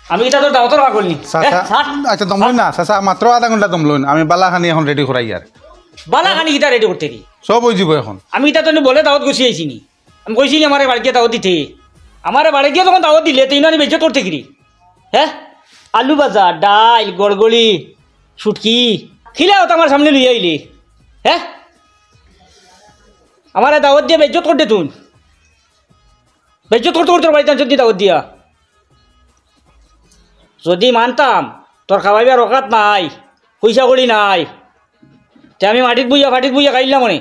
আমি এটা তোর দাওয়াতর পাগল নি আচ্ছা দমলুন না চাচা মাত্র আধা ঘন্টা দমলুন আমি বালাখানি এখন রেডি করাই আর বালাখানি কিটা রেডি করতে কি সব হয়ে যাব এখন আমি এটা তোর বলে দাওয়াত গুছি আইছি নি আমি কইছি নি আমার বাড়িতে দাওয়াত দিতে আমার বাড়ি গিয়ে তখন দাওয়াত দিলে তুই আমি বেজত করতে কি হ্যাঁ আলু ভাজা ডাল গড়গড়ি শুটকি খিলাও তো আমার সামনে লইয়া আইলি হ্যাঁ আমার দাওয়াত দিয়ে বেজত করতে তুই বেজত করতে করতে বাড়িতে যদি দাওয়াত দিয়া যদি মানতাম তোর খাওয়াইবার অকাত নাই পয়সা করি নাই তে আমি মাটিত বুইয়া খাইলাম মনে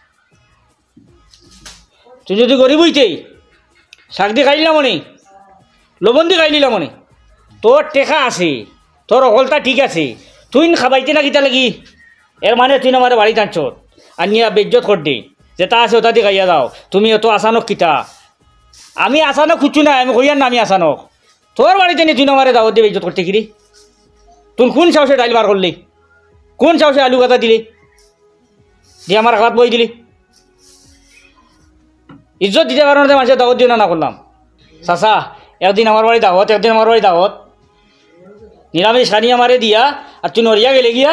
তুই যদি গরিব হইতেই শাক দিয়ে খাইলাম মনে লবণ দিয়ে খাইলিলাম মনে তোর টেকা আছে তোর অকলতা ঠিক আছে তুই খাবাইতে না কিতা লাগি এর মানে তুই আমার বাড়ি টানছ আনিয়া বেজ্জত কর দে যেটা আছে ওটা দিয়ে খাইয়া দাও তুমি অত আসানক কিতা আমি আসানক খুঁজছু না আমি কইয়ার না আমি আসানক তোর বাড়িতে নিয়ে তুই আমার দাওয়াত দিয়ে বেজ্জত করতে কিরি তুই কোন সাহসে ডাইল বার করলি কোন সাহসে আলু গাদা দিলি দিয়ে আমার হাত বই দিলি ইজ্জত দিতে কারণে মানুষের দাওয়াত দিয়ে না করলাম চাচা একদিন আমার বাড়ি দাওয়াত একদিন আমার বাড়ি দাওয়াত নিরামিষ খানি আমারে দিয়া আর তুই নরিয়া গেলে গিয়া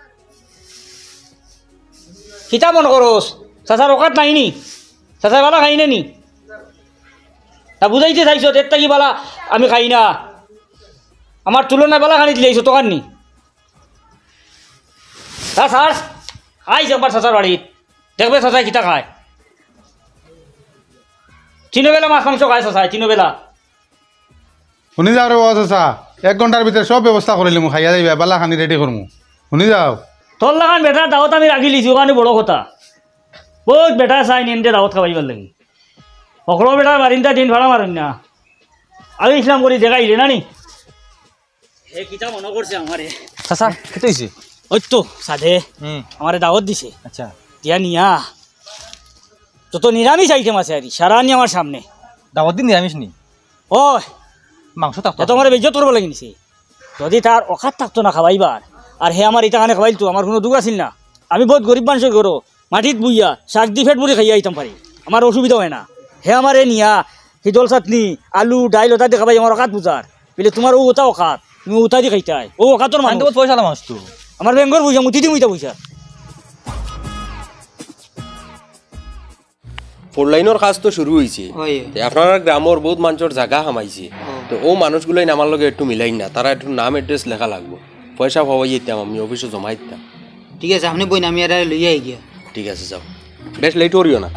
কিতা মন করস চাচার অকাত নাইনি চাচা বালা খাই নি তা বুঝাইতে চাইছ তেরটা কি বালা আমি খাই না আমার তুলনায় বালা খানি দিলে এইছো তোকার নি তা স্যার আইস একবার চাচার বাড়িত দেখবে চাচাই কিতা খায় তিনবেলা মাছ মাংস খায় চাচাই তিনবেলা শুনি যাও রে চাচা 1 ঘন্টার ভিতরে সব ব্যবস্থা করিলি মু খাইয়া যাইবা বালাখানি রেডি করমু শুনি যাও তোর লাগান বেটার দাওয়াত আমি রাখি লিছি ওখানে বড় কথা বহুত বেটা চাই নিন দাওয়াত খাবাইবার লাগি সকলো বেটার বারিন্দা দিন ভাড়া মারেন না আমি ইসলাম করি দেখাইলে না নি হে কিতা মনে করছে আমারে চাচা কেটে হয়েছে ওই তো সাধে আমারে দাওয়াত দিছে আচ্ছা দিয়া নিয়া তো নিরামিষ আইটেম আছে আর সারা নি আমার সামনে দাওয়াত দিন নিরামিষ নি ওই মাংস থাকতো তোমার বেজ্জত করবো লাগি নিছে যদি তার অখাত থাকতো না খাবাইবার আর হে আমার এটা খানে খাবাইল তো আমার কোনো দুঃখ আছিল না আমি বহুত গরিব মানুষের ঘরো মাটিত বুইয়া শাক দি ফেট বুড়ি খাইয়া আইতাম পারি আমার অসুবিধা হয় না হে আমার এ নিয়া হিদল চাটনি আলু ডাইল ওটা দিয়ে খাবাই আমার অকাত বুঝার বলে তোমার ও ওটা অকাত তুমি ওটা দিয়ে খাইতাই ও অকাতর মানুষ পয়সা মাছ তো আমার বেঙ্গর বুঝা মুতি দি মুইতা বুঝা ফোর লাইনের কাজ তো শুরু হয়েছে আপনার গ্রামের বহুত মানুষের জায়গা হামাইছে তো ও মানুষগুলোই আমার লগে একটু মিলাই না তারা একটু নাম এড্রেস লেখা লাগবো পয়সা পাওয়াই যেতাম আমি অফিসে জমাই দিতাম ঠিক আছে আপনি বই আমি আর লইয়া গিয়া ঠিক আছে যাও বেশ লেট করিও না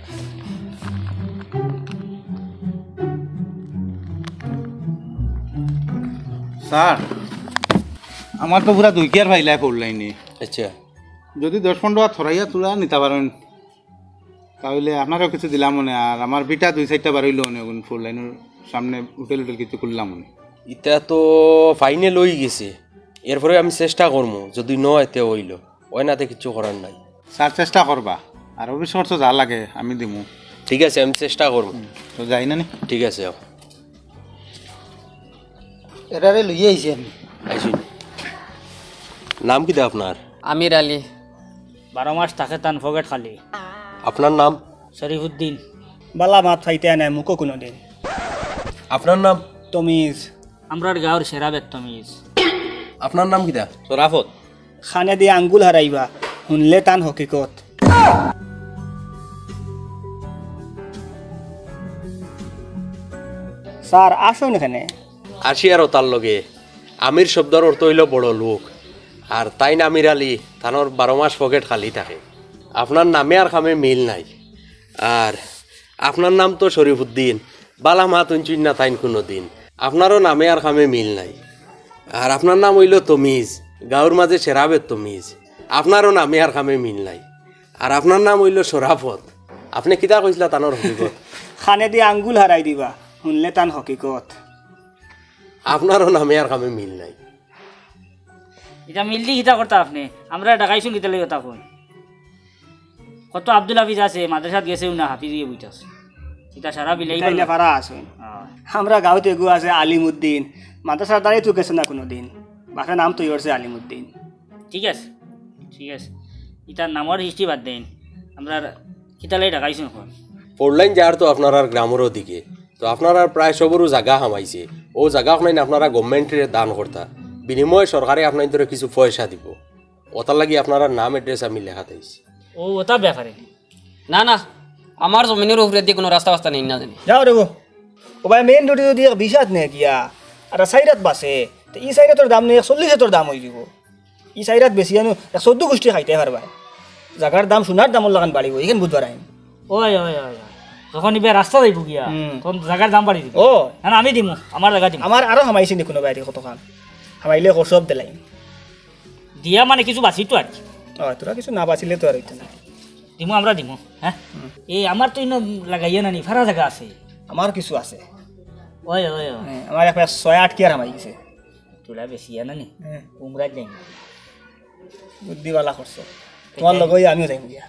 স্যার আমার তো পুরা 2 কেয়ার ফাইলাই পড়লাইনি আচ্ছা যদি 10-15 টাকা থরাইয়া তুলা নিতে পারেন তাহলে আপনারও কিছু দিলাম মনে আর আমার বিটা 2-4টা বাড়িল মনে ফোর লাইনের সামনে হোটেল কিছু করলাম মনে এটা তো ফাইনাল হয়ে গেছে এরপরে আমি চেষ্টা করবো যদি নয় তে হইল ওই নাতে কিছু করার নাই স্যার চেষ্টা করবা আর অফিস খরচ যা লাগে আমি দিমু ঠিক আছে আমি চেষ্টা করবো তো যাই না নি ঠিক আছে যাও এরারে লইয়া আইছি আমি আইসুন নাম কি দে আপনার আমির আলী 12 মাস থাকে তান ফগেট খালি আপনার নাম শরীফুদ্দিন বালা মাত ফাইতে নাই মুখো কোনো দিন আপনার নাম তমিজ আমরার গাঁর সেরা বেতমিজ আপনার নাম কি দা সরাফত খানে দিয়ে আঙ্গুল হারাইবা শুনলে টান হকিকত স্যার আসুন এখানে আসি আর তার লগে আমির শব্দর অর্থ হইল বড় লোক আর তাই আমির আলী তানোর 12 মাস পকেট খালি থাকে আপনার নামে আর খামে মিল নাই আর আপনার নাম তো শরীফুদ্দিন বালা মাতুন চুন না তাইন কোনো দিন আপনারও নামে আর খামে মিল নাই আর আপনার নাম হইল তমিজ গাঁর মাঝে সেরাবের তমিজ আপনারও নামে আর খামে মিল নাই আর আপনার নাম হইল সরাফত আপনি কিতা কইছিলা তানোর হকিকত খানে দিয়ে আঙ্গুল হারাই দিবা শুনলে টান হকিকত আপনারও নামে আর খামে মিল নাই এটা মিললি কিতা করতা আপনি আমরা ডাকাইছুন কিতা লই কথা কই কত আব্দুল হাফিজ আছে মাদ্রাসাত গেছেও না হাফিজ গিয়ে বইতাছে এটা সারা বিলাই পারা আছে আমরা গাঁৱত এগু আছে আলিমুদ্দিন মাদ্রাসার দ্বারাই তো গেছে না কোনো দিন বাপের নাম তৈরি করছে আলিমুদ্দিন ঠিক আছে ইটার নামর হিস্ট্রি বাদ দেন আমরা কিতা লাই ডাকাইছুন এখন ফোর লাইন যার তো আপনার আর গ্রামেরও দিকে তো আপনারা প্রায় সবরও জায়গা হামাইছে ও জায়গা আপনার আপনারা গভর্নমেন্টের দান করতা বিনিময়ে সরকারে আপনার ধরে কিছু পয়সা দিব ওটার লাগি আপনারা নাম এড্রেস আমি লেখা দিয়েছি ও ওটা ব্যাপারে না না আমার জমিনের উপরে দিয়ে কোনো রাস্তা বাস্তা নেই না জানি যাও দেবো ও ভাই মেইন রোডে যদি বিশাত নে গিয়া আর সাইডত বাসে তো ই সাইডতর দাম নেই 40 দাম হয়ে যাব ই সাইডত বেশি আনো 14 গোষ্ঠী খাইতে পারবা জাগার দাম সোনার দামর লাগান বাড়িব এখান বুধবার আইন ওই ওই ওই যখন ইবে রাস্তা যাইব গিয়া তখন জায়গার দাম বাড়ি দিব ও না আমি দিমু আমার জায়গা দিম আমার আরো হামাইছে নি কোনো বাইরে কতখান হামাইলে সব দিলাই দিয়া মানে কিছু বাঁচি তো আর কি তোরা কিছু না বাঁচিলে তো আর হইতো না দিমু আমরা দিমু হ্যাঁ এই আমার তো ইনো লাগাইয়া নানি ফারা জায়গা আছে আমার কিছু আছে ওই ওই ওই আমার একটা 6-8 কি আর হামাই গেছে তোলা বেশি নানি উমরাত যাই বুদ্ধিওয়ালা করছো তোমার লগই আমিও যাইব গিয়া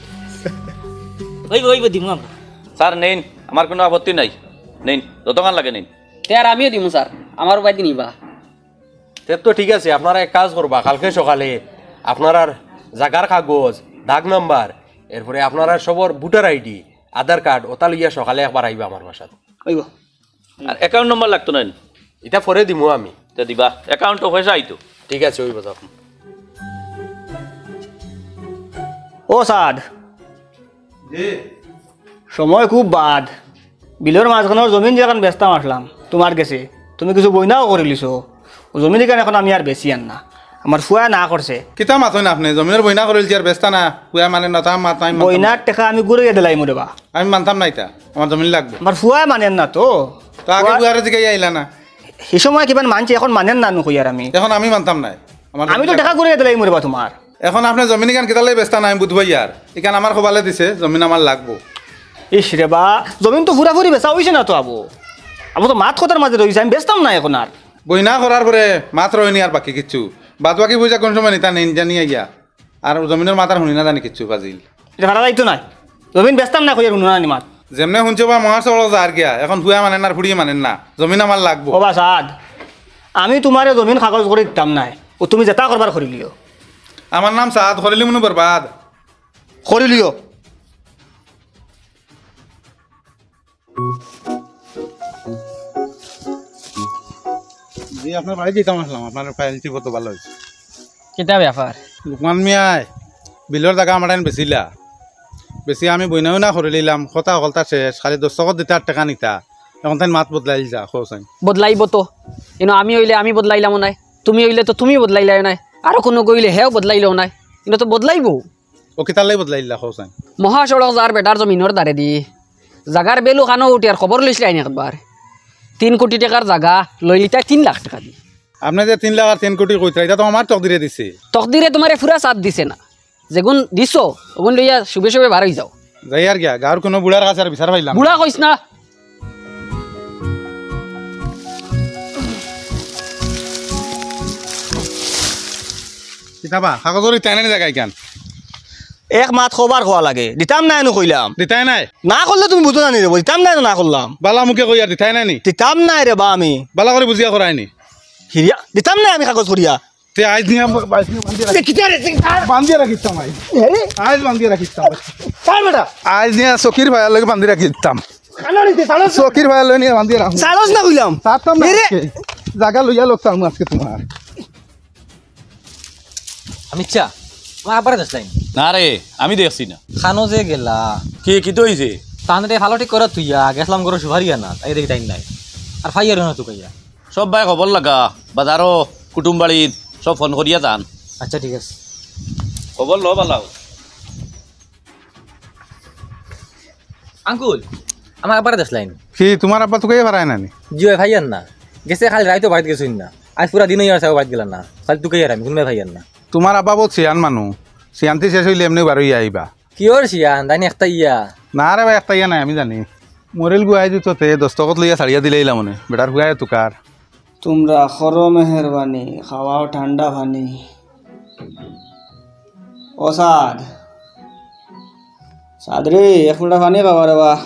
ওই দিমু আমরা স্যার নেন আমার কোনো আপত্তি নাই নেন যতক্ষণ লাগে নেন তে আর আমিও দিমু স্যার আমার উপায় নিবা তে তো ঠিক আছে আপনারা এক কাজ করবা কালকে সকালে আপনার জাগার কাগজ দাগ নাম্বার এরপরে আপনারা সবর ভোটার আইডি আধার কার্ড ওটা লইয়া সকালে একবার আইবা আমার বাসাত হইব আর অ্যাকাউন্ট নম্বর লাগতো না এটা পরে দিমু আমি তো দিবা অ্যাকাউন্টও পয়সা আইতো ঠিক আছে ওই বাজার ও সাদ সময় খুব বাদ বিলের মাঝখানের জমিন যেখান ব্যস্তাম আসলাম তোমার গেছে তুমি কিছু বইনাও করে লিছো জমিন এখানে এখন আমি আর বেশি আন না আমার ফুয়া না করছে কিতা মাথোই না আপনি জমিনের বইনা করিল আর ব্যস্ত না কুয়া মানে না তা মাত আমি বইনার টেকা আমি ঘুরে দিলাই মোরে বা আমি মানতাম না এটা আমার জমিন লাগবে আমার ফুয়া মানেন না তো তো আগে কুয়ারে জিগাই আইলা না সেই সময় কিমান মানছি এখন মানেন না নুকই আর আমি এখন আমি মানতাম না আমার আমি তো টেকা ঘুরে দিলাই মোরে বা তোমার এখন আপনি জমিন কেন কিতালে ব্যস্ত না আমি বুধবাই আর এখান আমার খোবালে দিছে জমিন আমার লাগবো ইস রে বা জমিন তো ফুরাফুরি বেচা হয়েছে না তো আবু আবু তো মাত কথার মাঝে রয়েছে আমি বেচতাম না এখন আর বইনা করার পরে মাত্র হয়নি আর বাকি কিচ্ছু বাদ বাকি বুঝা কোন সময় নিতা নেই জানি গিয়া আর জমিনের মাথার শুনি না জানি কিচ্ছু বাজিল এটা ভাড়া যাইতো নাই জমিন বেচতাম না কই আর শুনো না মাত যেমনে শুনছো বা মহার চল আর গিয়া এখন ফুয়া মানেন না আর ফুড়িয়ে মানেন না জমিন আমার লাগবো ও বা সাদ আমি তোমার জমিন কাগজ করে দিতাম নাই ও তুমি যেটা করবার করিলিও আমার নাম সাদ করিলি মনে বরবাদ করিলিও জি আপনার বাড়ি যেতাম আসলাম আপনার ফাইলটি কত ভালো হয়েছে কিতা ব্যাপার লুকমান মিয়ায় বিলের জায়গা আমার বেচিলা বেশি আমি বইনাও না করে নিলাম কথা কলতা শেষ খালি 10 টাকা দিতে 8 টাকা নিতা এখন তাই মাত বদলাই যা খোসাই বদলাইব তো কিন্তু আমি হইলে আমি বদলাইলাম নাই তুমি হইলে তো তুমি বদলাইলাই নাই আর কোনো গইলে হেও বদলাইলেও নাই কিন্তু তো বদলাইব ও কিতালাই বদলাইলা খোসাই মহাসড়ক যার বেটার জমিনের দ্বারে দি জাগার বেলু খানো উঠি আর খবর লইছিল আইন একবার 3 কোটি টাকার জায়গা লইলি তাই 3 লাখ টাকা দি আপনি যে 3 লাখ আর 3 কোটি কইতা এটা তো আমার তকদিরে দিছে তকদিরে তোমারে পুরা সাথ দিছে না যেগুন দিছো ওগুন লইয়া শুবে শুবে বার হই যাও যাই আর গিয়া গাঁর কোনো বুড়ার কাছে আর বিচার পাইলাম বুড়া কইস না কিতাবা কাগজের ইতাই নাই জায়গায় কেন এক মাত খবর হওয়া লাগে দিতাম নাই নো কইলাম দিতাই নাই না করলে তুমি বুঝো না নি রে দিতাম নাই না করলাম বালা মুখে কই আর দিতাই নাই নি দিতাম নাই রে বা আমি বালা করে বুঝিয়া করাইনি হিরিয়া দিতাম নাই আমি কাগজ করিয়া তে আজ নিয়ে বান্ধিয়ে রাখিতাম আজ বান্ধিয়ে রাখিতাম আজ নিয়ে চকির ভাইয়ার লগে বান্ধি রাখিতাম চকির ভাইয়ার লগে নিয়ে বান্ধিয়ে রাখুন সারস না কইলাম তাতাম না জায়গা লইয়া লোক চালমু আজকে তোমার আমি চা আমার আবার যাচ্লাই না রে আমি দেখছি না খানো যে গেলা কি তো হয়েছে তাহলে ভালো ঠিক করে তুইয়া গেছলাম করে সুভারিয়া না তাই দেখি টাইম নাই আর ফাইয়ার না তো কইয়া সব ভাই খবর লাগা বাজারও কুটুম বাড়িত সব ফোন করিয়া যান আচ্ছা ঠিক আছে খবর ল পালাও আঙ্কুল আমার আবার যাচ্লাই কি তোমার আব্বা তোকে ভাড়ায় নানি জিও ভাইয়ার না গেছে খালি রাইতো বাড়িতে গেছুন না আজ পুরা দিনই আর বাড়িতে গেলাম না খালি তুকে আর আমি কোনবাই ভাইয়ার না তোমার আব্বা বহুত সিয়ান মানুষ সিয়ান্তি শেষ হইলে এমনি বারোই আইবা কি ওর সিয়ান তাই একটা ইয়া না রে ভাই একটা ইয়া নাই আমি জানি মরেল গুয়াই দিত তে 10 টাকা লইয়া ছাড়িয়া দিলেইলা মনে বেটার গুয়াই তুকার তোমরা খরো মেহরবানি খাওয়াও ঠান্ডা পানি ও সাদ সাদ রে এক ফুটা পানি খাওয়া রে বা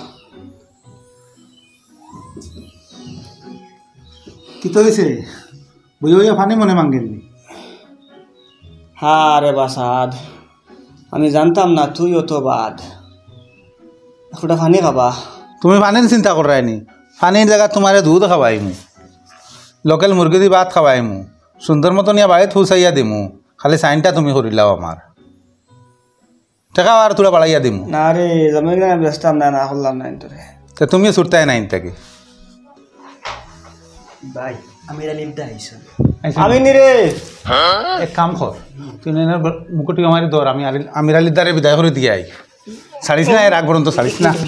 কি তো হইছে বুঝিয়া পানি মনে মাঙ্গেননি হ্যাঁ রে বা সাদ আমি জানতাম না তুইও তো বাদ এক ফুটা পানি খাবা তুমি পানির চিন্তা করায়নি পানির জায়গা তোমার দুধ খাওয়াইমু, লোকাল মুরগি দি ভাত খাওয়াইমু, সুন্দর মতো নিয়ে বাড়িত ফুসাইয়া দিমু, খালি সাইনটা তুমি করিলাও আমার টাকা আর তোরা বাড়াইয়া দিমু। না রে জমিন না ব্যস্তাম না না করলাম না তোরে তা তুমিও ছুটতাই নাই তাকে ভাই আমির আলিম দা আইসন আমি নি রে এক কাম কর তুই মুকুটি আমারই ধর, আমি আমির আলির দ্বারে বিদায় করে দিয়ে আই। ছাড়িস না এর আগ পর্যন্ত ছাড়িস না।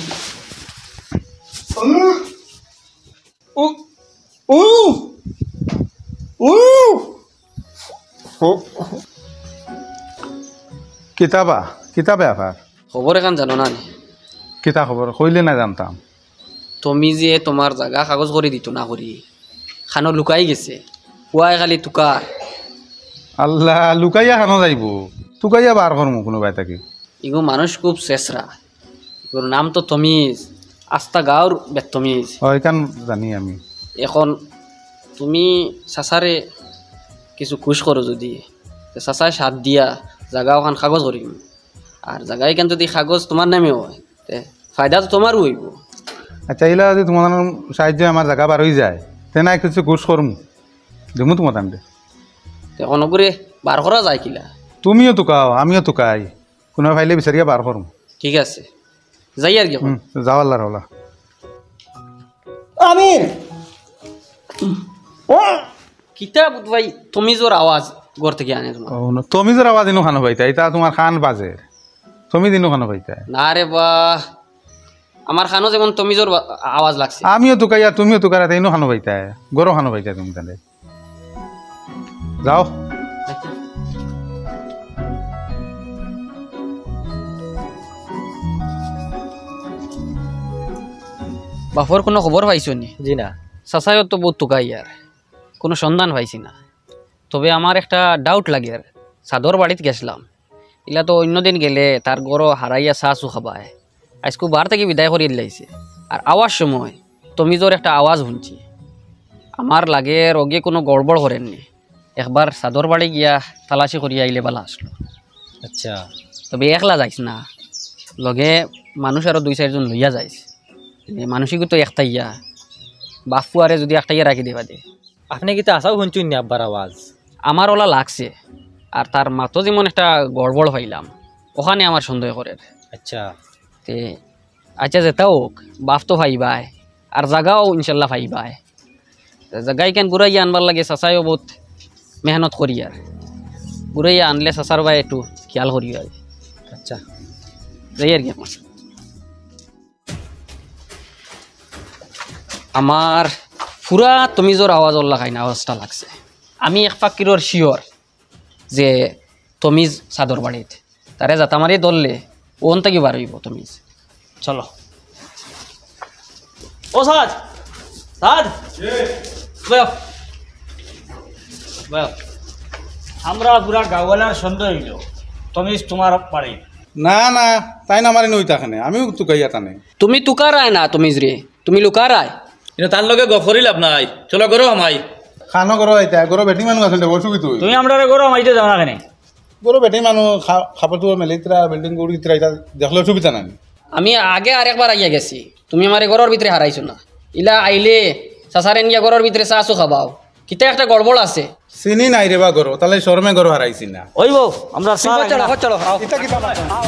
কিতাবা কিতাবে আবার খবর এখন জানো না নি? কিতা খবর কইলে না জানতাম। তুমি যে তোমার জাগা কাগজ করে দিত না করি খানো লুকাই গেছে পুয়াই খালি তুকার আল্লাহ লুকাইয়া খানো যাইব, তুকাইয়া বার করমু কোনোবাই তাকে। ইগো মানুষ খুব শেষরা, ইগোর নাম তো তমিজ, আস্তা গাঁর বেতমিজ। ওইখান জানি আমি। এখন তুমি চাচারে কিছু খুশ করো যদি চাচায় সাথ দিয়া জাগা ওখান কাগজ করিম, আর জাগা এখান যদি কাগজ তোমার নামে হয় তে ফায়দা তো তোমারও হইব। আচ্ছা এইলা যদি তোমার সাহায্য আমার জায়গা বার হয়ে যায় তে না কিছু ঘুষ করমু দিমু তোমার টাইমে। এখন করে বার করা যায় কিলা? তুমিও তুকাও আমিও তুকাই, কোনো ফাইলে বিচারিয়া বার করমু। ঠিক আছে যাই আর কি এখন। যাও আল্লাহর হলা। আমির কিতাব ভাই তুমি জোর আওয়াজ ঘর থেকে আনে তোমার। তুমি যার আওয়াজ দিনও খানো পাইতা, এটা তোমার খান বাজে, তুমি দিনও খানো পাইতা। না রে বা আমার খানো যেমন তুমি জোর আওয়াজ লাগছে। আমিও তুকাইয়া তুমিও তুকারা তাইনও খানো পাইতা, গরো খানো পাইতা তুমি তাহলে। যাও বাপর কোনো খবর পাইছো নি? জি না। চাচাইও তো বহুত টুকাই আর কোনো সন্ধান পাইছি না। তবে আমার একটা ডাউট লাগে আর সাদর বাড়িতে গেছিলাম, ইলা তো অন্যদিন গেলে তার গরো হারাইয়া চাচু খাবায়, আজকে বার থেকে বিদায় করিয়ে দিলাইছে। আর আওয়াজ সময় তুমি জোর একটা আওয়াজ শুনছি, আমার লাগে রোগে কোনো গড়বড় করেননি। একবার সাদর বাড়ি গিয়া তালাশি করিয়া আইলে বালা আসলো। আচ্ছা তবে একলা যাইস না, লগে মানুষ আরও 2-4 জন লইয়া যাইস। মানুষিকও তো একটাইয়া বাপু আরে যদি একটাইয়া রাখি দেবা দে। আপনি কি তো আসাও শুনছুন নি আব্বার আওয়াজ? আমার ওলা লাগছে, আর তার মাতো যেমন একটা গড়বড় পাইলাম, ওখানে আমার সন্দেহ করে। আচ্ছা তে আচ্ছা যেটা হোক, বাপ তো ভাইবাই আর জাগাও ইনশাল্লাহ ভাইবাই। জাগাই কেন ঘুরাইয়া আনবার লাগে, চাচাইও বহুত মেহনত করি আর ঘুরাইয়া আনলে চাচার ভাই একটু খেয়াল করি আর। আচ্ছা যাই আর কি আমার আমার পুরা তুমি জোর আওয়াজ ওল্লা খাই না আওয়াজটা লাগছে। আমি এক ফাকিরর শিওর যে তমিজ সাদর বাড়িত তারে জাতামারি ধরলে ওন থেকে বার হইব তমিজ। চলো ও সাদ সাদ বয় বয়। আমরা পুরা গাওয়ালার সন্দেহ হইল তমিজ তোমার বাড়ি। না না তাই না আমার নইতা খানে, আমিও তুকাইয়া টানে। তুমি তুকারায় না তমিজ রে, তুমি লুকারায়। কিন্তু তার লগে গফরি লাভ নাই, চলো গরো আমাই খানো গরো আইতা গরো বেটি মানুষ আছে বসুবি তুই। তুমি আমরা গরম আইতে যাও না কেন? গরো বেটি মানুষ খাবার তো মেলিতরা বিল্ডিং গুড়ি ইতরা দেখলে সুবিধা নাই। আমি আগে আরেকবার আইয়া গেছি, তুমি আমার ঘরের ভিতরে হারাইছো না। ইলা আইলে চাচারে নিয়া ঘরের ভিতরে চাচো খাবাও, কিতা একটা গড়বড় আছে। চিনি নাই রে বা গরো, তাহলে শরমে গরো হারাইছি না। ওই বউ আমরা চলো চলো ইতা কিতা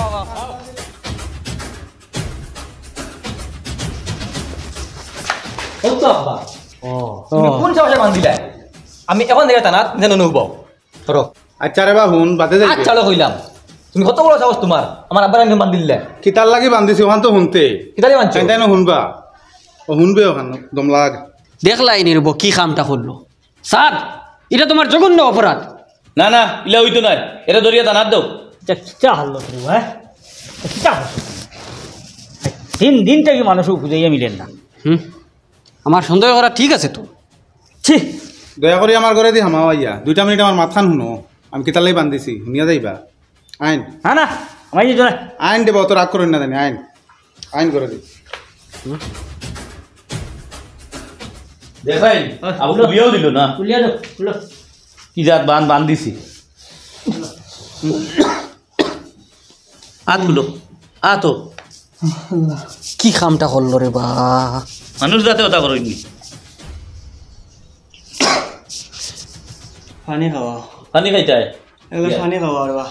কোন সাহসে মান দিলা? আমি এখন দেখে টানাত যেন নৌবাও ধরো। আচ্ছা রে বা হুন বাদে যাই আচ্ছা কইলাম, তুমি কত বড় সাহস তোমার আমার আব্বার আমি মান দিলে? কিতার লাগি বান্ধিছি ওখান তো শুনতে কিতালে মানছো? তাই না শুনবা, ও শুনবে ওখান দম লাগ। দেখলাই নির্ব কি কামটা করলো সাদ, এটা তোমার জঘন্য অপরাধ। না না ইলা হইতো নাই, এটা ধরিয়া দানাত দাও। কিতা হাল্লো করবো হ্যাঁ, কিতা দিন থেকে মানুষ খুঁজাইয়া মিলেন না। আমার সন্দেহ করা ঠিক আছে তো। ছি দয়া করে আমার ঘরে দি হামাও আইয়া 2 মিনিট আমার মাথান শুনো, আমি কিতার লাগি বান্ধিছি শুনিয়া যাইবা। আইন না না আমার এই জন্য আইন দেবা, অত রাগ করেন না জানি। আইন আইন করে দি দেখাই আবু বিয়েও দিল না, তুলিয়া দাও তুলো। কি জাত বান দিছি। আত গুলো আতো কি কামটা করলো রে বা মানুষ যাতে ওটা করেননি পানি খাওয়া পানি খাইতায় এগুলো পানি খাওয়া রে বা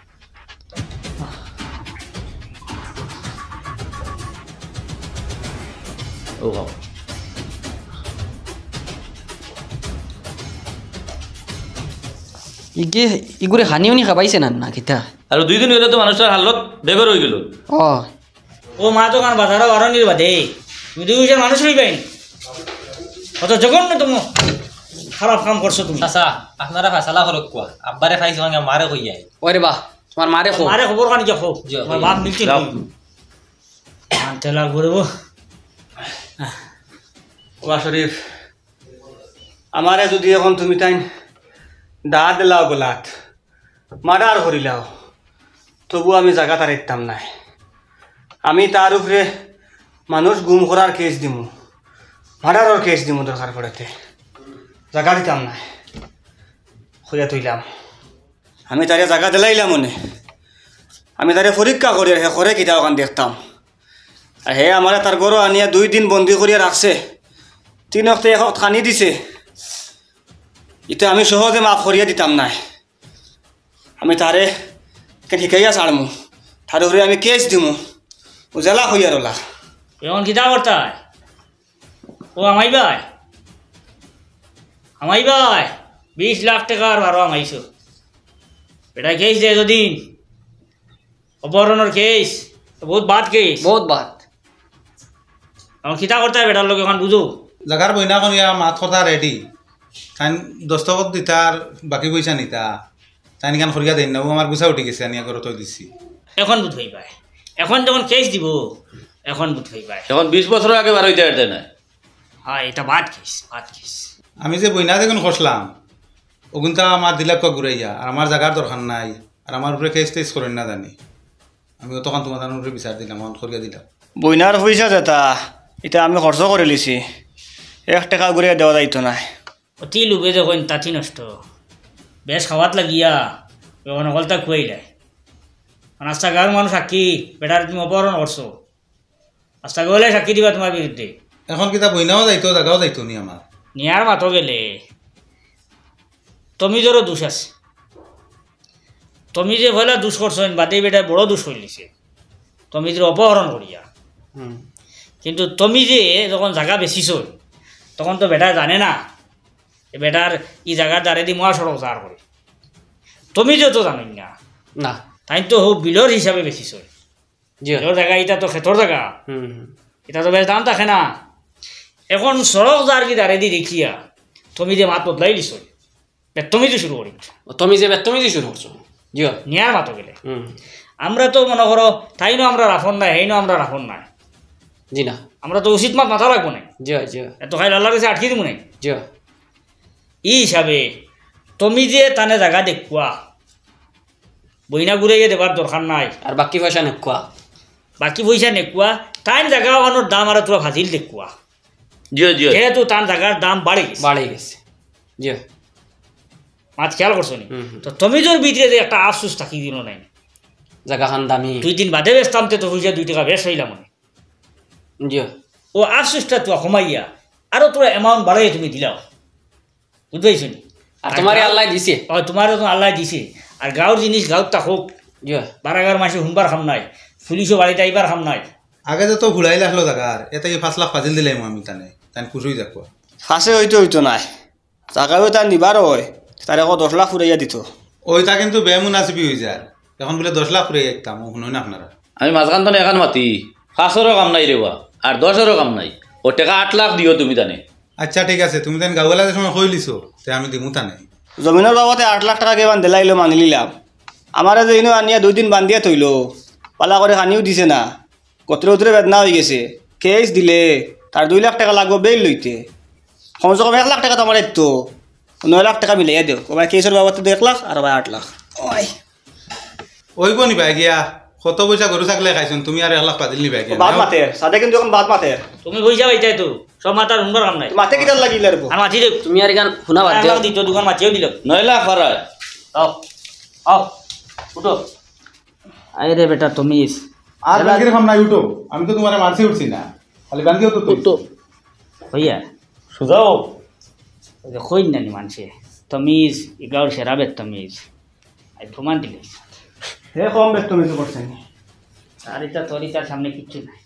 ও খাও ইগুরে হানি উনি খাবাইছে না কিতা আর 2 দিন হইলে তো মানুষটার হালত বেগর হয়ে গেল ও ও মা তো কারণ বাজারও বারণির বাদে তুমি 2 বছর মানুষ হইবাই অত জঘন্য তুমি খারাপ কাম করছো তুমি চাচা আপনারা ফাইসালা করক কোয়া আব্বারে ফাইছ ভাঙে মারে কই যায় ওরে বা তোমার মারে খো মারে খবর কানি যাও যাও, তোমার বাপ মিলছে যাও। আনতে লাগবো রে ওয়া শরীফ আমারে যদি এখন তুমি তাই দা দিলাও গলাত মার্ডার করিলাও তবু আমি জায়গা তার ইতাম নাই আমি তার উপরে মানুষ গুম করার কেস দিমু মার্ডারের কেস দিমু দরকার পড়েতে জায়গা দিতাম নাই হইয়া তুইলাম আমি তারে জায়গা দিলাইলাম মনে আমি তারে পরীক্ষা করি হে করে কিতা ওখান দেখতাম আর হে আমার তার গরু আনিয়া 2 দিন বন্দি করিয়া রাখছে 3 অক্টে 1 অক্ট খানি দিছে এটা আমি সহজে মাফ করিয়া দিতাম না আমি তারে কেন শিকাইয়া ছাড়মু তার উপরে আমি কেস দিমু ও জেলা হইয়া রলা এখন কিতা করতায় ও আমাইবাই 20 লাখ টাকার ভাড়া আমাইছো এটা কেস দে যদিন অপহরণের কেস বহুত বাদ কেস বহুত বাত এখন কিতা করতে হয় বেটার লোক এখন বুঝো জাগার বইনা কনিয়া মাত কথা রেডি তাই দস্তখত দিতার বাকি পয়সা নিতা তাই নিকান খরিয়া দেন না ও আমার গুছা উঠি গেছে আনিয়া করে তৈ দিছি এখন বুধ হই পায় এখন যখন কেস দিব এখন বুধ হই পায় এখন 20 বছর আগে বার হইতে পারতে না হ্যাঁ এটা বাদ কেস আমি যে বইনা দেখুন খসলাম ওগুনটা আমার দিলাক ঘুরাইয়া আর আমার জাগার দরকার নাই আর আমার উপরে কেস টেস করেন না জানি আমি তখন তোমাদের উপরে বিচার দিলাম অন করিয়া দিলাম বইনার পয়সা যেটা এটা আমি খরচ করে লিছি 1 টাকা ঘুরিয়া দেওয়া যাইতো না অতি লোভে যখন তাঁতি নষ্ট বেশ খাওয়াত লাগিয়া এখন অকলতা খুয়াই দেয় রাস্তা গাঁর মানুষ সাক্ষী বেটার তুমি অপহরণ করছো রাস্তা গেলে সাক্ষী দিবা তোমার বিরুদ্ধে এখন কিতা বইনাও যাইতো জাগাও যাইতো নি আমার নিয়ার মাতো গেলে তুমি জোরও দোষ আছে তুমি যে ভয়লা দোষ করছো বাদে বেটা বড় দোষ হইলিছে তুমি যে অপহরণ করিয়া কিন্তু তুমি যে যখন জায়গা বেচিছ তখন তো বেটা জানে না বেটার ই জায়গার দ্বারে দি মহাসড়ক জার করে তুমি যে তো জানি না না তাই তো হোক বিলর হিসাবে বেচিছ জি বিলর জায়গা এটা তো ক্ষেতর জায়গা এটা তো বেশ দাম থাকে না এখন সড়ক যার কি দ্বারে দি দেখিয়া তুমি যে মাত বদলাই দিছ তুমি যে শুরু করি তুমি যে শুরু করছো জি নিয়ার মাতো গেলে আমরা তো মনে করো তাইনো আমরা রাফন নাই হেইনো আমরা রাফন নাই জি না আমরা তো উচিত মাত মাথা রাখবো না জি জি এত খাই আল্লাহর কাছে আটকে দিব নাই জি ই হিসাবে তুমি যে তানে জায়গা দেখুয়া বইনা ঘুরাইয়া দেবার দরকার নাই আর বাকি পয়সা নেকুয়া বাকি পয়সা নেকুয়া তাই জায়গা ওখানোর দাম আর তোরা ভাজিল দেখুয়া জিও জিও যেহেতু তার জায়গার দাম বাড়ে গেছে জি মাত খেয়াল করছো নি তো তুমি তোর ভিতরে যে একটা আফসোস থাকি দিল নাই জায়গা খান দামি 2 দিন বাদে বেচতাম তো পয়সা 2 টাকা বেশ হইলাম মনে জি ও আফসোসটা তো কমাইয়া আরো তোরা অ্যামাউন্ট বাড়াইয়া তুমি দিলাও বুঝবাইছো নি আর তোমারে আল্লাহ দিছে তোমারও তো আল্লাহ দিছে আর গাঁৱৰ জিনিস গাঁৱত থাকক জি বারাগার মাসে শুনবার খাম নাই পুলিশও বাড়িতে আইবার খাম নাই আগে যত ঘুরাই লাগলো জাগার এটা 5 লাখ ফাজিল দিলাম আমি তানে তাই খুশি হয়ে যাকো ফাঁসে হইতো নাই জায়গাও তার নিবার হয় তার এখন 10 লাখ ফুরাইয়া দিত ওইটা কিন্তু বেমুনাসিবি হয়ে যায় এখন বলে 10 লাখ ফুরাই একতাম শুনুন না আপনারা আমি মাঝখান তো এখন মাতি 500 কাম নাই রেবা আর 10 কাম নাই ও টাকা 8 লাখ দিও তুমি তানে আচ্ছা ঠিক আছে তুমি তাই গাওয়ালাদের সময় কই লিছো তে আমি দিমু তানে জমিনের বাবদে 8 লাখ টাকা কেবান দিলাইলো মানি লিলাম আমার যে ইনো আনিয়া 2 দিন বান্ধিয়া থইলো পালা করে খানিও দিছে না কতরে উতরে বেদনা হয়ে গেছে কেস দিলে তার 2 লাখ টাকা লাগবে বেল লইতে কমসে কম 1 লাখ টাকা তোমার তো 9 লাখ টাকা মিলাইয়া দিও কবাই কেসের বাবদে 1 লাখ আর 8 লাখ ওই ওইব নি ভাই গিয়া কত পয়সা গরু ছাগলে খাইছুন তুমি আর 1 লাখ ফাজিল নি ভাই গিয়া বাদ মাতে সাদে কিন্তু এখন বাদ মাতে তুমি পয়সা পাইতাই তো সব মাতার শুনবার খাম নাই মাতে কিটার লাগিলে রে আর মাতি দে তুমি আর গান শুনা বাদ দিও দিত দোকান মাতিও দিল 9 লাখ ফারায় আও আও উঠো আরে বেটা তুমি আর বালকির খাম নাই উঠো আমি তো তোমার মারছি উঠছি না খালি বালকিও তো তো হইয়া সুজাও কই নানি মানছে তমিজ ইগাওর সেরাবের তমিজ আই প্রমাণ দিলে হে কম ব্যস্ত মিছু করছেন আর এটা তোর সামনে কিচ্ছু নাই